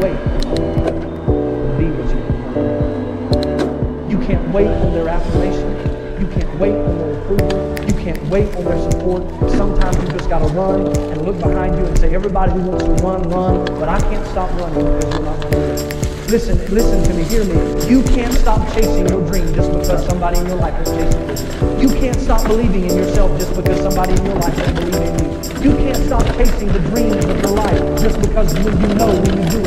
wait to be what you want. You can't wait on their affirmation. You can't wait on their approval. You can't wait on their support. Sometimes you just got to run and look behind you and say, everybody who wants to run, run, but I can't stop running because you're not running with me. Listen to me, hear me. You can't stop chasing your dream just because somebody in your life is chasing it. You can't stop believing in yourself just because somebody in your life is believing in you. You can't stop chasing the dreams of your life just because when you know when you do